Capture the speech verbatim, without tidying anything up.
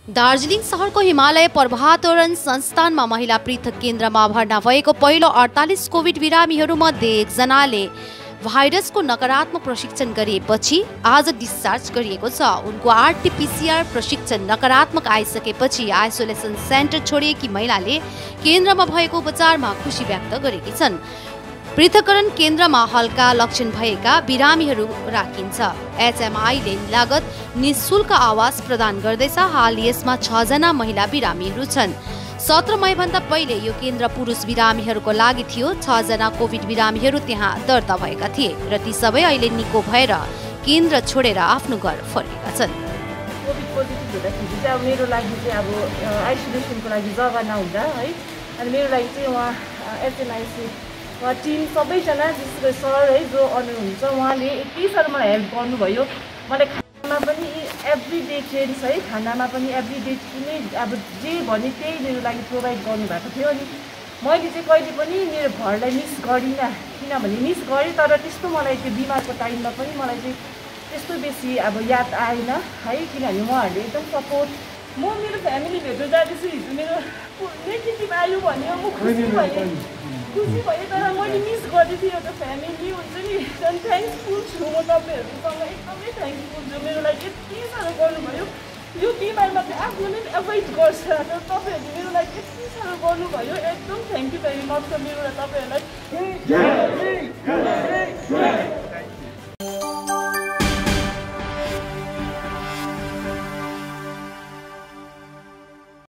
दार्जिलिङ शहरको हिमालय पर्वतारोहण संस्थानमा महिला पृथक केन्द्रमा भर्ना भएको पहिलो अडतालीस कोभिड बिरामीहरूमध्ये एकजनाले भाइरसको नकारात्मक प्रशिक्षण गरिएपछि आज डिस्चार्ज गरिएको छ। उनको आरटीपीसीआर प्रशिक्षण नकारात्मक आइसकेपछि आइसोलेसन सेन्टर छोडिएकी महिलाले केन्द्रमा भएको उपचारमा खुसी व्यक्त गरेकी छन्। पृथककरण केन्द्रमा हल्का लक्षण भएका बिरामीहरू राखिन्छ। एचएमआईले लागत निःशुल्क आवास प्रदान गर्दैछ। हाल यसमा छ जना महिला बिरामीहरू छन्। सत्र मईभन्दा पहिले यो केन्द्र पुरुष बिरामीहरूको लागि थियो। छ जना कोभिड बिरामीहरू त्यहाँ दर्ता भएका थिए र ती सबै अहिले निको भएर केन्द्र छोडेर आफ्नो घर फर्केका छन्। कोभिड पोजिटिभ हुँदाखेरि चाहिँ अब मेरो लागि चाहिँ अब आइसोलेसनको लागि जग्गा नहुँदा है, अनि मेरो लागि चाहिँ उहाँ एचएमआईसी उहाँ टिम सबैजना विशेष गरी सर है जो अनु हुन्छ, उहाँले यति साह्रो मलाई हेल्प गर्नुभयो। मलाई खानामा पनि एभ्री डे चेन्ज है, खानामा पनि एभ्री डे कुनै अब जे भने त्यही मेरो लागि प्रोभाइड गर्नुभएको थियो। अनि मैले चाहिँ कहिले पनि मेरो घरलाई मिस गरिनँ, किनभने मिस गरेँ तर त्यस्तो मलाई त्यो बिमारको टाइममा पनि मलाई चाहिँ त्यस्तो बेसी अब याद आएन है, किनभने उहाँहरूले एकदम सपोर्ट। म मेरो फ्यामिली भेट्न जाँदैछु, हिजो मेरो नेगेटिभ आयो भने म खुसी भएँ खुसी भएँ तर मैले मिस गरेको थिएँ। एउटा फ्यामिली हुन्छ नि, झन् थ्याङ्कफुल छु म तपाईँहरूसँग, एकदमै थ्याङ्कफुल छु। मेरो लागि यति साह्रो गर्नुभयो। यो बिमारमा चाहिँ आफूले नै एभोइड गर्छ तर तपाईँहरूले मेरो लागि यति साह्रो गर्नुभयो। एकदम थ्याङ्क यू भेरी मच छ मेरो तपाईँहरूलाई।